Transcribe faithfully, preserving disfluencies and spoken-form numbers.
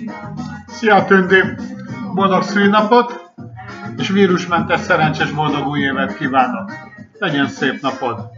Szia Tündi! Boldog szülinapot és vírusmentes szerencsés boldog új évet kívánok! Legyen szép napod!